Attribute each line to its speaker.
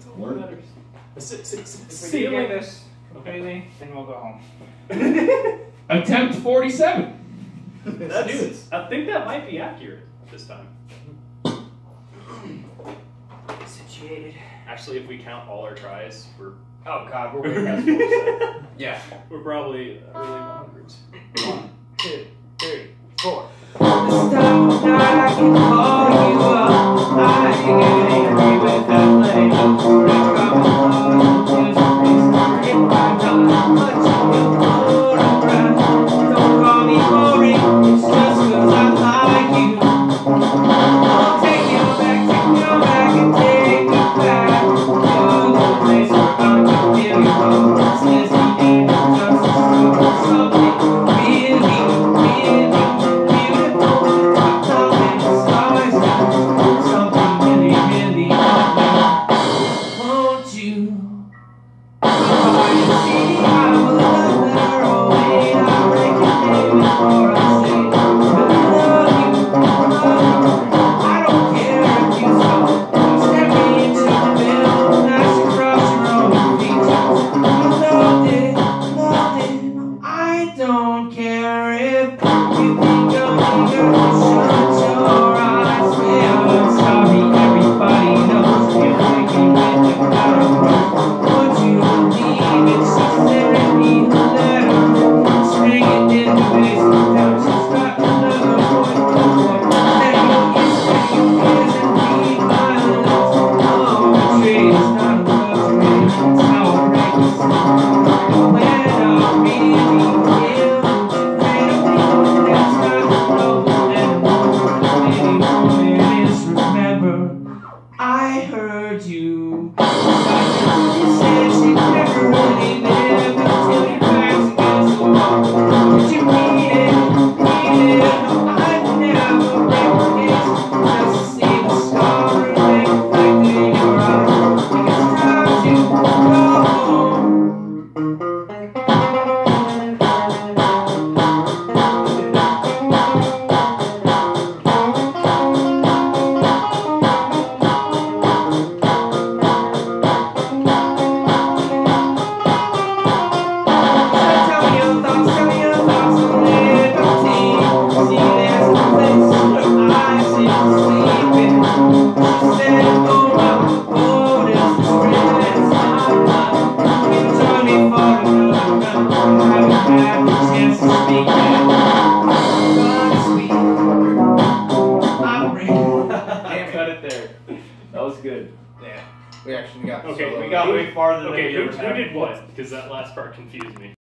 Speaker 1: What?
Speaker 2: matters.
Speaker 3: If we get this completely, then we'll go home.
Speaker 1: Attempt 47.
Speaker 2: I think that might be accurate this time.
Speaker 3: Situated.
Speaker 2: Actually, if we count all our tries, we're
Speaker 3: Oh god, we're way past 4%.
Speaker 4: Yeah.
Speaker 2: we're probably early 100s.
Speaker 3: 1, 2, 3, 4.
Speaker 5: This time of night I can call you up. I can get angry with that flame. Break up my heart, use a reason. If I'm not much of a photograph, don't call me boring. It's just 'cause I like you. I'll take you back and take you back to the place where I can feel your heart. Since the end of justice, something really, really beautiful. I'm talking stars now. Something really, really lovely. Won't you? See, I will love her away. I break your name before I say I love you. I don't care if you step me into the middle, dash across your own features. I loved it. I don't care if you think I'm eager to shut your eyes. Well, I'm sorry, everybody knows you're thinking with the power. Would you believe it's just sending me the letter? String it in the basement down. She's got another boy. Say your yes and read my lips. Poetry is not a luxury, it's how I break the sun. When I'm really ill, incredibly, that's not the problem anymore. Maybe it is, remember, I heard you. You said she never really lived until your back's against the wall. Did you mean it? No, I'd never break the case just to see the scar remain reflected in your eyes. Think it's time to go home. Tell me your thoughts on liberty. See, there's a place where I sit sleeping. She said, oh, my boat is the spring, it's not mine. You join me for another round. I haven't had the chance to speak yet. Godspeed. I'm ready.
Speaker 2: Cut it there. That was good.
Speaker 4: Yeah. We actually got
Speaker 2: Okay,
Speaker 4: solo.
Speaker 2: we got
Speaker 3: way farther than
Speaker 2: Okay,
Speaker 3: we
Speaker 2: who
Speaker 3: ever have.
Speaker 2: did what? Because that last part confused me.